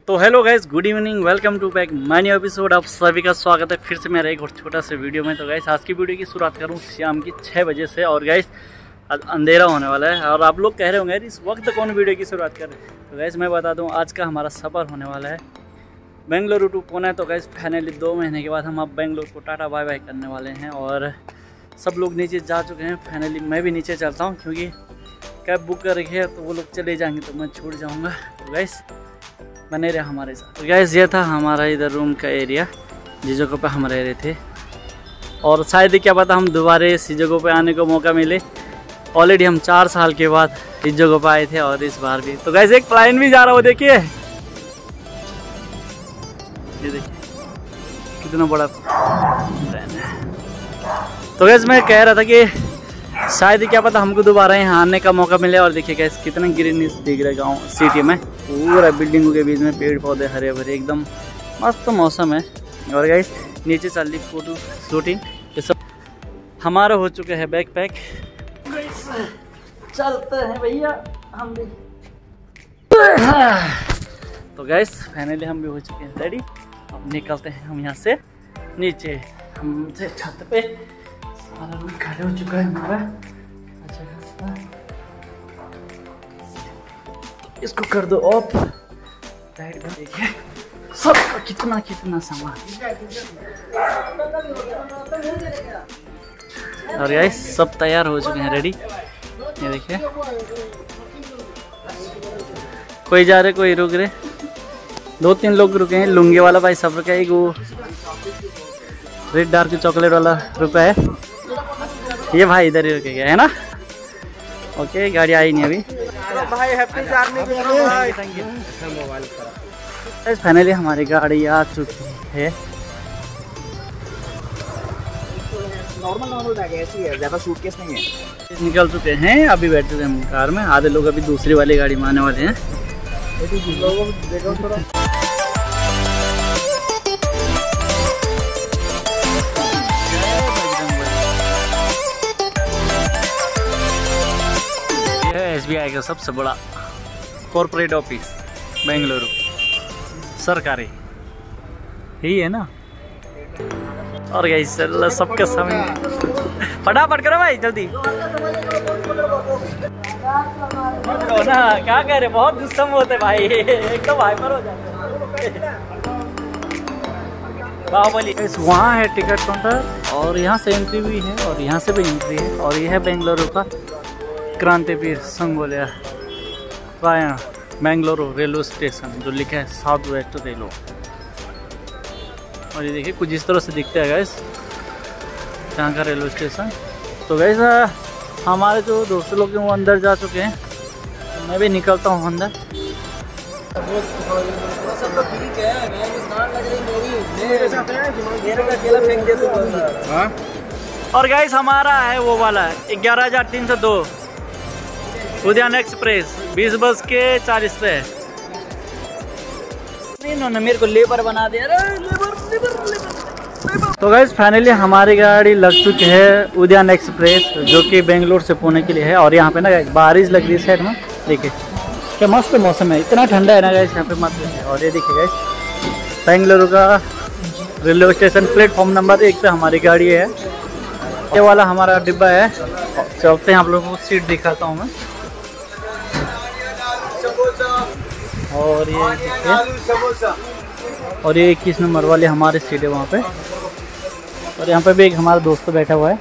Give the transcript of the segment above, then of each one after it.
तो hello guys, good evening, welcome to back my new episode. आप सभी का स्वागत है फिर से मेरा एक और छोटा सा वीडियो में। तो गाइस आज की वीडियो की शुरुआत करूँ शाम की 6 बजे से। और गाइस आज अंधेरा होने वाला है और आप लोग कह रहे होंगे इस वक्त कौन वीडियो की शुरुआत कर रहे हैं। तो गाइस मैं बता दूँ, आज का हमारा सफ़र होने वाला है बेंगलुरु टू पुणे। तो गाइस फाइनली 2 महीने के बाद हम अब बेंगलुरु को टाटा बाय बाय करने वाले हैं और सब लोग नीचे जा चुके हैं। फाइनली मैं भी नीचे चलता हूँ क्योंकि कैब बुक कर रखी है, तो वो लोग चले जाएंगे तो मैं छूट जाऊँगा। तो गाइस बने रहे हमारे साथ। तो गाइस ये था हमारा इधर रूम का एरिया जिस जगह पे हम रह रहे थे, और शायद क्या पता हम दोबारा इस जगह पे आने को मौका मिले। ऑलरेडी हम 4 साल के बाद इस जगह पे आए थे और इस बार भी। तो गाइस एक प्लेन भी जा रहा हो, देखिए ये देखिए कितना बड़ा प्लेन है। तो गाइस मैं कह रहा था कि शायद क्या पता हमको दोबारा यहाँ आने का मौका मिले। और देखिए गाइस कितना ग्रीननेस दिख रहा है गाँव सिटी में, पूरा बिल्डिंगों के बीच में पेड़ पौधे हरे भरे, एकदम मस्त मौसम है। और गाइस नीचे चल रही फोटो शूटिंग, ये सब हमारा हो चुका है बैग पैक। चलते हैं भैया हम भी। तो गाइस फाइनली हम भी हो चुके हैं रेडी। अब निकलते हैं हम यहाँ से नीचे। हमसे छत पे सारा रूम खाली हो चुका है हमारा। अच्छा खासा इसको कर दो ऑफ। साइड में देखिए सबका कितना कितना सामान। और गाइस सब तैयार हो चुके हैं रेडी। ये देखिए कोई जा रहे कोई रुक रहे, 2-3 लोग रुके हैं। लुंगी वाला भाई सब रुका है, एक वो रेड डार्क चॉकलेट वाला रुका है, ये भाई इधर ही रुके गया है ना। ओके गाड़ी आई नहीं अभी भाई। हैप्पी जर्नी भाई, थैंक यू। फाइनली हमारी गाड़ी आ चुकी है। नॉर्मल बैग ऐसी है, ज़्यादा सूटकेस नहीं है। निकल चुके हैं, अभी बैठ चुके हैं हम कार में। आधे लोग अभी दूसरी वाली गाड़ी में आने वाले हैं। SBI का सबसे बड़ा कॉर्पोरेट ऑफिस बेंगलुरु, सरकारी यही है ना। और गाइस सबके समय फटाफट करो भाई जल्दी ना। क्या कह रहे, बहुत दुष्म होते भाई, एकदम हाइपर हो जाते। बाहुबली वहाँ है टिकट काउंटर, और यहाँ से एंट्री भी है और यहाँ से भी एंट्री है। और यह है बेंगलुरु का Krantiveer Sangolliya via Bengaluru railway station, जो लिखा है साउथ वेस्ट रेलवे। और ये देखिए कुछ इस तरह से दिखता है गाइस यहाँ का रेलवे स्टेशन। तो गाइस हमारे जो दोस्त लोग हैं वो अंदर जा चुके हैं, तो मैं भी निकलता हूँ अंदर। और गाइस हमारा है वो वाला 11,302 उद्यान एक्सप्रेस, 20 बज के 40 पे। इन्होंने मेरे को लेबर बना दिया। लेबर। तो गाइस फाइनली हमारी गाड़ी लग चुकी है उद्यान एक्सप्रेस, जो कि बेंगलुरु से पुणे के लिए है। और यहाँ पे ना बारिश लग रही है साइड में, देखिए क्या मस्त मौसम है, इतना ठंडा है ना गाइस यहाँ पे मत है। और ये देखिए गाइस बेंगलुरु का रेलवे स्टेशन, प्लेटफॉर्म नंबर 1 पे हमारी गाड़ी है। ये वाला हमारा डिब्बा है। चलते हैं आप लोगों को सीट दिखाता हूँ मैं। और ये 21 नंबर वाले हमारे सीट है वहाँ पे। और यहाँ पे भी एक हमारा दोस्त बैठा हुआ है।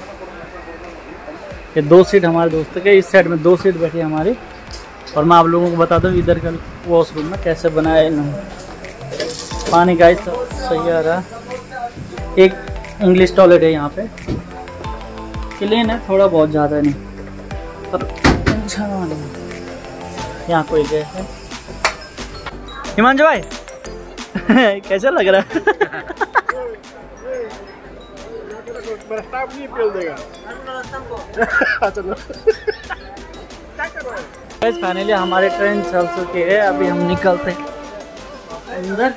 ये 2 सीट हमारे दोस्त के, इस साइड में 2 सीट बैठी है हमारी। और मैं आप लोगों को बता दूँ इधर का वॉशरूम में कैसे बनाया है। पानी का सही आ रहा। एक इंग्लिश टॉयलेट है यहाँ पे, क्लीन है, थोड़ा बहुत ज़्यादा नहीं पर अच्छा नहीं। यहाँ कोई गए है हिमांशु भाई कैसा लग रहा है? फाइनली हमारी ट्रेन चल चुकी है, अभी हम निकलते हैं अंदर।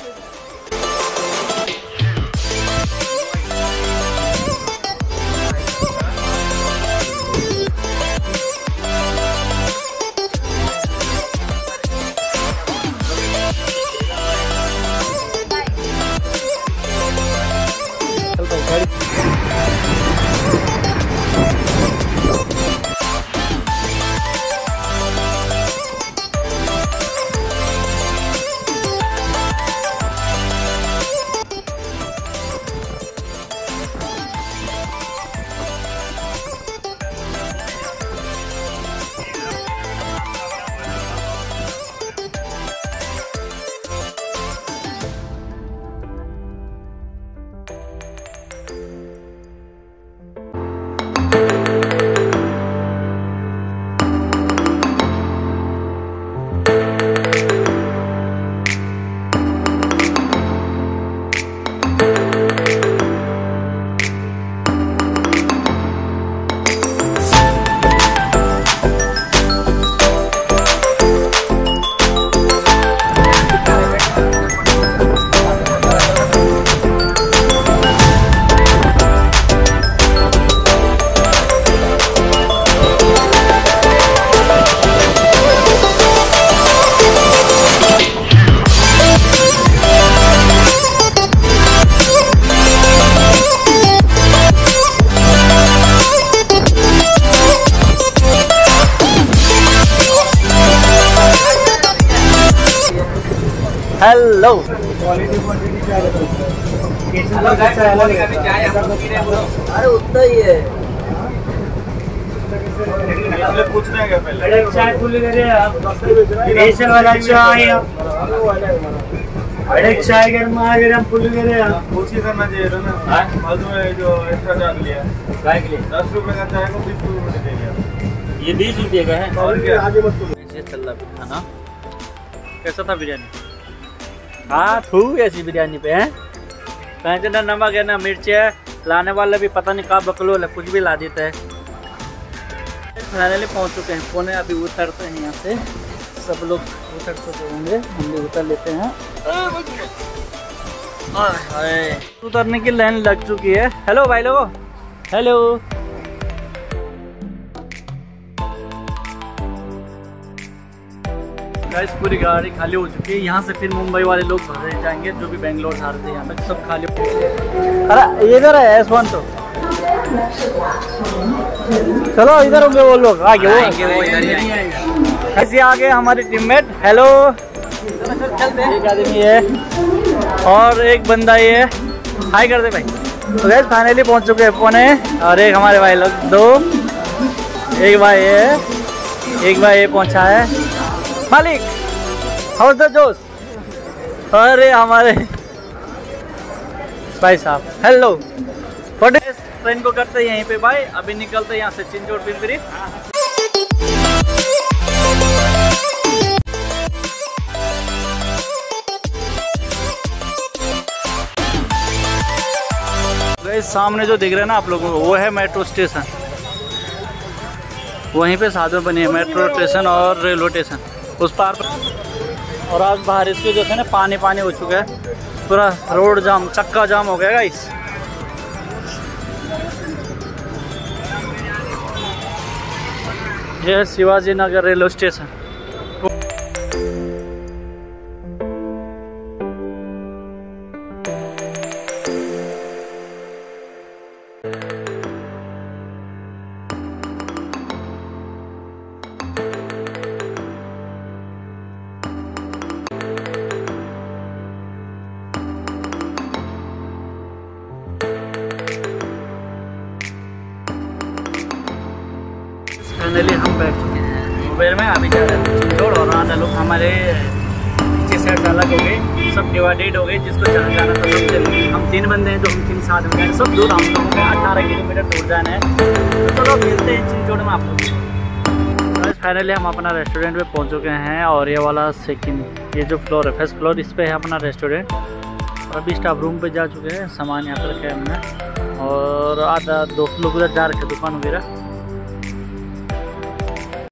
हेलो अरे उतना ही है। पूछना है क्या पहले? चाय फुल करे आप रेशन वाला चाय अरे चाय गर्म आ गया फुल करे आप कुछ ही करना चाहिए था ना। फालतू में जो एक्स्ट्रा चार्ज लिया काय के लिए 10 रुपए का चाय को 20 रुपए दे दिया। ये 20 रुपये का है। और क्या? आगे मत ऐसे चल रहा था ना। कैसा था बिरयानी? हाँ थू ऐसी बिरयानी पे है। कहीं ना नमक है ना मिर्च है। लाने वाला भी पता नहीं कहाँ बकलोल है, कुछ भी ला देता है। फाइनली पहुँच चुके हैं पुणे। अभी उतरते हैं यहाँ से। सब लोग उतर चुके होंगे, हम भी उतर लेते हैं। उतरने की लाइन लग चुकी है। हेलो भाई लोगों, हेलो। गाइस पूरी गाड़ी खाली हो चुकी है। यहाँ से फिर मुंबई वाले लोग भरे जाएंगे जो भी बेंगलोर से आ रहे थे। यहाँ पे सब खाली हो। अरे इधर है S1 तो चलो इधर होंगे वो लोग आगे, वो ऐसे आगे हमारी टीममेट। हेलो एक आदमी है और एक बंदा ये है। हाय कर दे भाई। तो गाइस फाइनली पहुंच चुके हैं पुणे। और एक हमारे भाई लोग दो, एक भाई है, एक भाई ये पहुंचा है। मालिक हाउस द जोश। अरे हमारे भाई साहब हेलो। ट्रेन को करते हैं यहीं पे भाई। अभी निकलते हैं यहाँ से चिंचोड़ पिंपरी। सामने जो दिख रहा है ना आप लोगों को, वो है मेट्रो स्टेशन। वहीं पे साथ में बनी है मेट्रो स्टेशन और रेलवे स्टेशन उस पार पर। और आज बारिश की जो है ना पानी पानी हो चुका है, पूरा रोड जाम, चक्का जाम हो गया गाइस। यह है Shivaji Nagar railway station. Finally हम बैठ चुके हैं उबेर में। अभी जा रहे हैं चिंचोड़ और आधा लोग हमारे पीछे साइड अलग हो गए, सब डिवाइडेड हो गए। जिसको जहाँ जाना था सब चले। हम 3 बंदे हैं जो हम 3 साथ में गए। सब दूर हम लोगों को 18 किलोमीटर दूर जाना है। तो चलो मिलते हैं चिंचोड़ में आप लोग। फाइनली हम अपना रेस्टोरेंट में पहुँच चुके हैं। और ये वाला सेकंड, ये जो फ्लोर है, फर्स्ट फ्लोर, इस पर है अपना रेस्टोरेंट। और अभी स्टाफ रूम पे जा चुके हैं। सामान यहाँ पर रखे हैं हमने। और आधा 2 लोग उधर जा रखे दुकान वगैरह।